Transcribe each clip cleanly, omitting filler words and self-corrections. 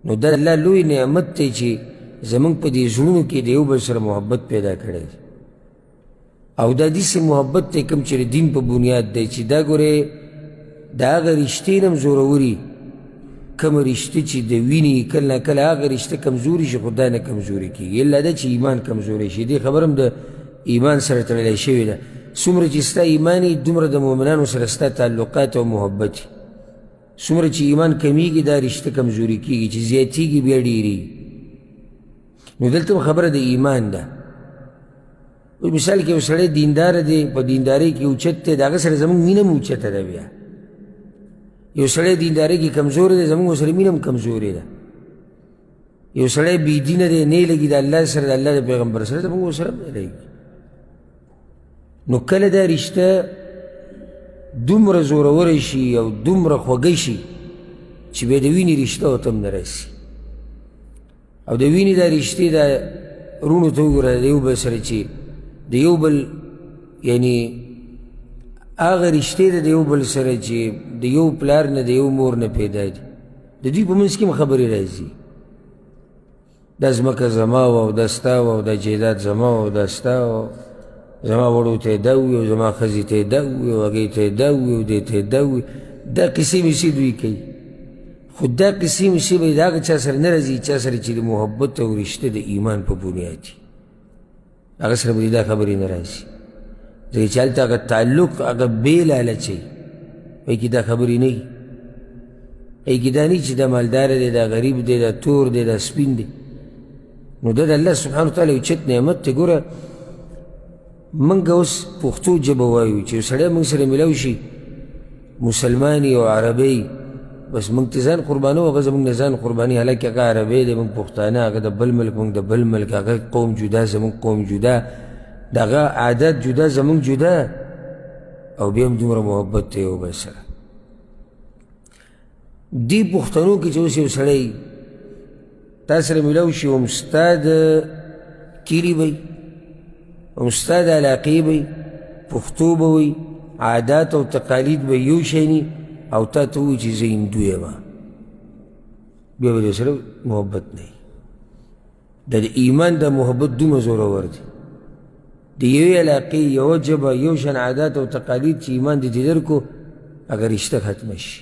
نو دا الله لوی نعمت دی چې زمونږ په دې زړونو کې د یو بل سره محبت پیدا کړی دی او دا داسې محبت دی کوم چې د دین په بنیاد دی چې دا ګورې د هغه رشتې نه هم زوروري کومه رشته چې د وینې کله نه کله هغه رشته کمزوري شي خو دا نه کمزوري کېږي الا دا چې ایمان کمزوری شي دې خبره هم د ایمان سره تړلی شوې ده څومره چې ستا ایمان یي دومره د مؤمنانو سره ستا تعلقات او محبت یي څومره چې ایمان کمیږي دا رشته کمزوري کېږي چې زیاتېږي بیا ډېرېږي نو دلته هم خبره د ایمان ده مثال کې یو سړی دینداره دی په دیندارۍ کې اوچت دی د هغه سره زموږ مینه هم اوچته ده بیا یو سړی دیندارۍ کې کمزوری دی زموږ ورسره مینه هم کمزورې ده یو سړی بېدینه دی نه یې لګي د الله سره د الله د پیغمبر سره زموږ ورسره هم نه لګي نو کله دا رشته دومره زوروره شي او دومره خوږه شي چې بیا د وینې رشته ورته هم نه راسي او د وینې دا رشتې دا وروڼو ته وګوره د یو بل سره چې د یو بل یعنی هغه رشتې د یو بل سره چې د یو پلار نه د یو مور نه پیدا دي د دوی په منځ کې هم خبرې راځي دا ځمکه زما وه او دا ستا وه او دا جایداد زما وه او دا ستا وه زما وړو ته یې دا ووي او زما ښځې ته یې دا ووي او هغې ته یې دا ووي او دې ته یې دا ووي دا قصې مېسې دوی کوي خو دا قصې مېسې به یې د هغه چا سره نه راځي چا سره چې د محبت او رشته د ایمان په بنیاد دي هغه سره به دا خبرې نه راځي ځکه چې هلته هغه تعلق هغه بې لالچوي وایي کې دا خبرې نه وي وایي کې دا نه چې دا مالداره دی دا غریب دی دا تور دی دا سپین دی نو دا د الله سبحانه وتعالی یو چت نعمت دی ګوره موږ اوس پښتو ژبه وایو چې یو سړی موږ سره میلاو شي مسلمان او عربی بس موږ ته ځان قربانو هغه زموږ نه ځان قرباني حالکې هغه عربی دی موږ پښتانه هغه د بل ملک موږ د بل ملک هغه قوم جدا زموږ قوم جدا د هغه عادت جدا زموږ جدا او بیا هم دومره محبت دی یو بل سره دې پښتنو کې چې اوس یو سړی تا سره میلاو شي هم ستا د کلي به هم ستا د علاقې به پښتو به وي عادات او تقالید به یو شی ني او تا ته ووایي چې زه هندو یم بیا به د سره محبت نه وي د ایمان د محبت دومره زورور دی د یوې علاقې یوه ژبه یو شان عادات او تقالید چې ایمان دې دې درکو هغه رشته ختمه شي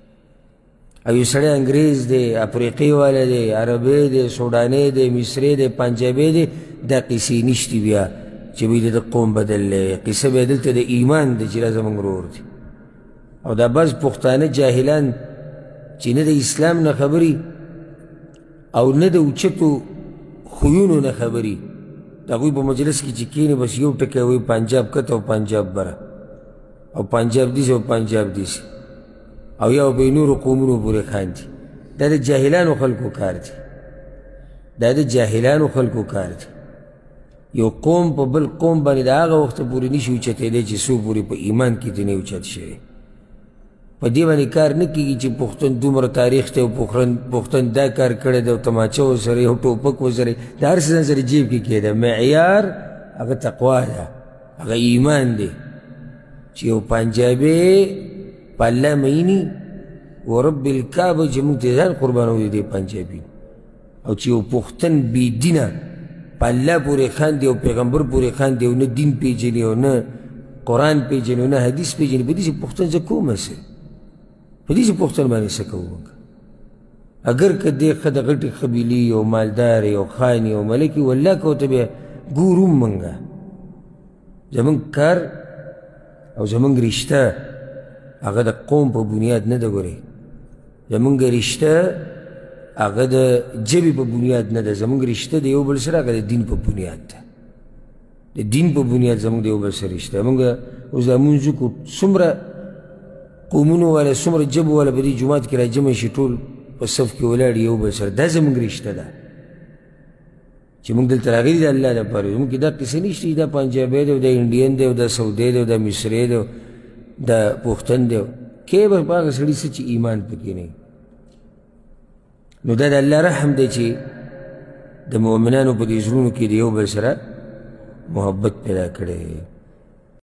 او یو سړی انګریز دی افریقې والا دی عربی دی سوډاني دی مصری دی پنجابی دی دا قصې نشتي بیا چې بیا د قوم بدل دی قصه بیا دلته د ایمان دی چې دا زموږ ورور دی او دا بعض پښتانه جاهلان چې نه د اسلام نه خبري او نه د اوچتو خویونو نه خبري د هغوی په مجلس کې چې کښېني بس یو ټکی وایي پنجاب کته او پنجاب بره او پنجاب دیسې او پنجاب دیسې او یا به یې نورو قومونو پورې خاندي دا د جاهلانو خلکو کار دی دا د جاهلانو خلکو کار دی یو قوم په بل قوم باندې د هغه وخته پورې نشي اوچتېدی چې څو پورې په ایمان کې دې نه اوچت شوی په دې باندې کار نه کېږي چې پښتون دومره تاریخ دی او پښتون دا کار کړی دی او تماچه ورسره یو ټوپک ورسره د هر څه ځان سره جیب کې کېده معیار هغه تقوا ده هغه ایمان دی چې یو پنجابی په الله میني ورب الکعبه چې موږ ته ځان قربانوي دی پنجابي او چې یو پښتون بېدینه په الله پورې خاندي او پیغمبر پورې خاندي او نه دین پېژني او نه قرآن پېژني او نه حدیث پېژني په داسې پښتون زه کومه څه په داسې پښتون باندې څه کوو موږ اگر که دې ښه د غټې قبیلې او مالدارې او خانې او ملکې والله که ورته بیا ګورو موږ زموږ کار او زموږ رشته هغه د قوم په بنیاد نه ده ګورئ زموږ رشته هغه د ژبې په بنیاد نه ده زموږ رشته د یو بل سره هغه د دین په بنیاد ده د دین په بنیاد زموږ د یو بل سره رشته موږ اوس دا لمونځ وکړو څومره قومونو والا څومره ژبو والا په دې جومات کې راجمع شي ټول په صف کې ولاړ یو بل سره دا زموږ رشته ده چې موږ دلته راغلي د الله لپاره زموږ کې دا قصې نشته دا پنجابی دی او دا انډین دی او دا سعودی دی او دا مصری دی دا پښتون دی کې به په هغه سړي څه چې ایمان پکې نه وي نو دا د الله رحم دی چې د مؤمنانو په دې زړونو کې د یو بل سره محبت پیدا کړی